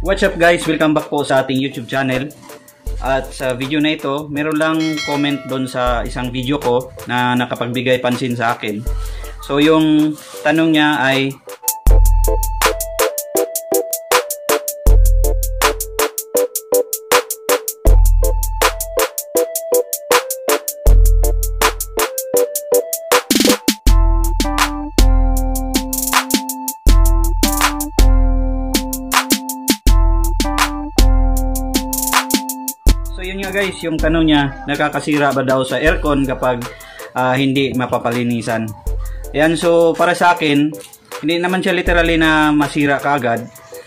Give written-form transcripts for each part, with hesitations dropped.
What's up guys? Welcome back po sa ating YouTube channel. At sa video na ito, meron lang comment doon sa isang video ko na nakapagbigay pansin sa akin. So yung tanong niya ay yun nga guys, yung tanong niya, nakakasira ba daw sa aircon kapag hindi mapapalinisan. Ayan, so para sa akin, hindi naman siya literally na masira kaagad.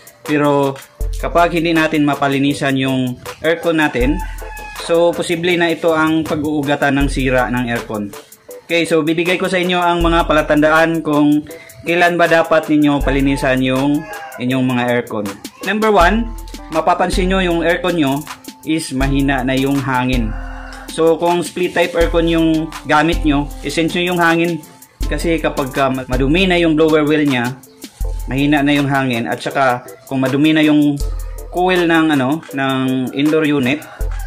Pero kapag hindi natin mapalinisan yung aircon natin, so posible na ito ang pag-uugatan ng sira ng aircon. Okay, so bibigay ko sa inyo ang mga palatandaan kung kailan ba dapat ninyo palinisan yung inyong mga aircon. Number 1, mapapansin nyo yung aircon nyo is mahina na yung hangin. So kung split type aircon yung gamit nyo, i-sense nyo yung hangin. Kasi kapag madumi na yung blower wheel nya, mahina na yung hangin. At saka kung madumi na yung coil ng ng indoor unit,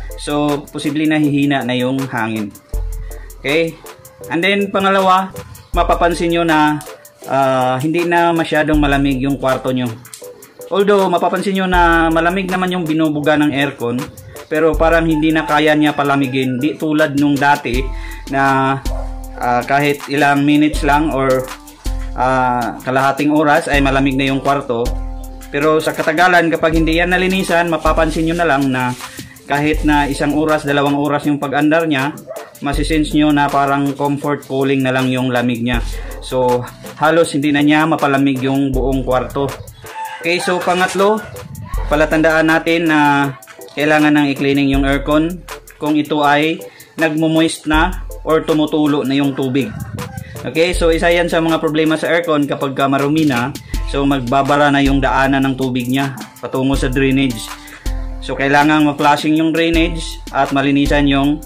so posible na hihina na yung hangin. Okay? And then pangalawa, mapapansin nyo na hindi na masyadong malamig yung kwarto nyo. Although mapapansin nyo na malamig naman yung binubuga ng aircon, pero parang hindi na kaya niya palamigin, di tulad nung dati na kahit ilang minutes lang or kalahating oras ay malamig na yung kwarto. Pero sa katagalan, kapag hindi yan nalinisan, mapapansin nyo na lang na kahit na 1 oras, 2 oras yung pag-andar niya, masisense nyo na parang comfort cooling na lang yung lamig niya. So halos hindi na niya mapalamig yung buong kwarto. Okay, so pangatlo, palatandaan natin na kailangan nang i-cleaning yung aircon kung ito ay nagmo-moist na or tumutulo na yung tubig. Okay, so isa yan sa mga problema sa aircon kapag marumi na. So magbabara na yung daanan ng tubig niya patungo sa drainage. So kailangan ma-flushing yung drainage at malinisan yung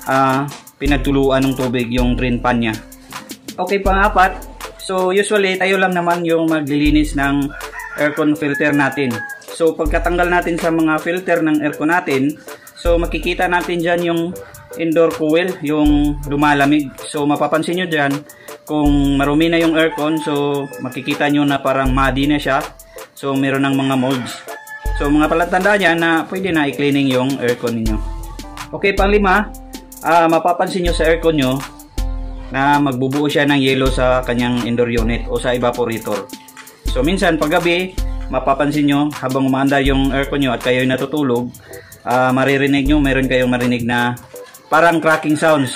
pinagtuluan ng tubig, yung drain pan niya. Okay, pang-apat, so usually tayo lang naman yung maglilinis ng aircon filter natin. So pagkatanggal natin sa mga filter ng aircon natin, so makikita natin dyan yung indoor coil, yung lumalamig. So mapapansin nyo dyan, kung marumi na yung aircon, so makikita nyo na parang muddy na siya. So meron ng mga molds. So mga palatandaan yan na pwede na i-cleaning yung aircon niyo. Okay, pang-5, mapapansin nyo sa aircon nyo na magbubuo siya ng yelo sa kanyang indoor unit o sa evaporator. So minsan paggabi, mapapansin nyo habang umaandar yung aircon nyo at kayo'y natutulog, maririnig nyo, meron kayong marinig na parang cracking sounds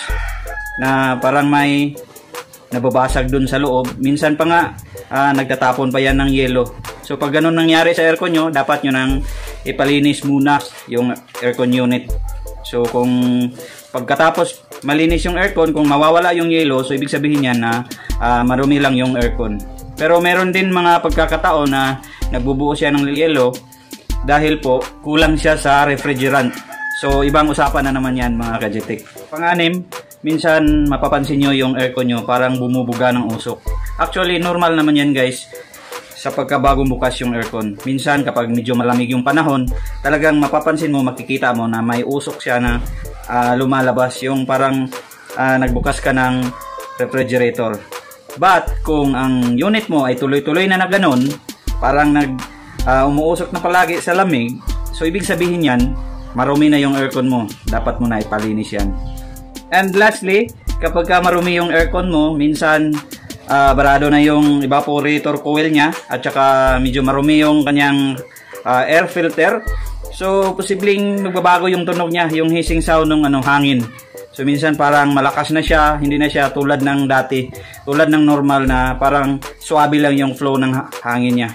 na parang may nababasag dun sa loob. Minsan pa nga nagtatapon pa yan ng yelo. So pag ganun nangyari sa aircon nyo, dapat nyo nang ipalinis muna yung aircon unit. So kung pagkatapos malinis yung aircon, kung mawawala yung yelo, so ibig sabihin yan na marumi lang yung aircon. Pero meron din mga pagkakataon na nagbubuo siya ng yelo dahil po kulang siya sa refrigerant. So ibang usapan na naman yan mga kajetik. Pang-6, minsan mapapansin nyo yung aircon nyo parang bumubuga ng usok. Actually normal naman yan guys sa pagkabagong bukas yung aircon. Minsan kapag medyo malamig yung panahon, talagang mapapansin mo, makikita mo na may usok siya na lumalabas, yung parang nagbukas ka ng refrigerator. But kung ang unit mo ay tuloy-tuloy na ganon, parang umuusok na palagi sa lamig, so ibig sabihin yan, marumi na yung aircon mo. Dapat mo na ipalinis yan. And lastly, kapag marumi yung aircon mo, minsan barado na yung evaporator coil nya at saka medyo marumi yung kanyang air filter. So posibleng magbabago yung tunog niya, yung hissing sound ng hangin. So minsan parang malakas na siya, hindi na siya tulad ng dati, tulad ng normal na parang swabe lang yung flow ng hangin niya.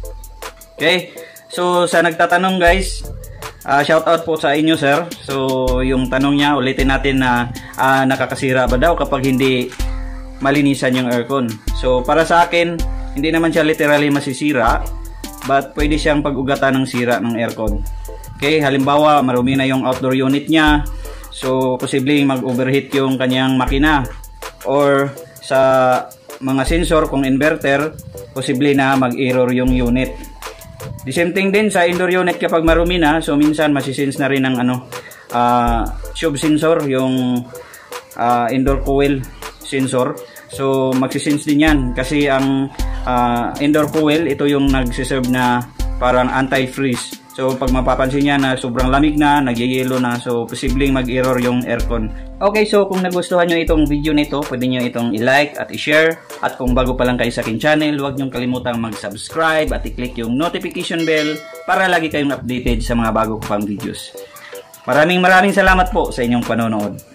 Okay, so sa nagtatanong guys, shout out po sa inyo sir. So yung tanong niya, ulitin natin na nakakasira ba daw kapag hindi malinisan yung aircon. So para sa akin, hindi naman siya literally masisira, but pwede siyang pag-ugatan ng sira ng aircon. Okay, halimbawa marumi na yung outdoor unit niya, so posibleng mag-overheat yung kanyang makina, or sa mga sensor kung inverter, posible na mag-error yung unit. The same thing din sa indoor unit kapag marumi na, so minsan masisense na rin ng tube sensor, yung indoor coil sensor. So magsisense din yan kasi ang indoor coil, ito yung nagsiserve na parang anti-freeze. So pag mapapansin niya na sobrang lamig na, nagyayelo na, so posibleng mag-error yung aircon. Okay, so kung nagustuhan nyo itong video nito, pwede nyo itong i-like at i-share. At kung bago pa lang kayo sa aking channel, huwag nyo kalimutang mag-subscribe at i-click yung notification bell para lagi kayong updated sa mga bago ko pang videos. Maraming salamat po sa inyong panonood.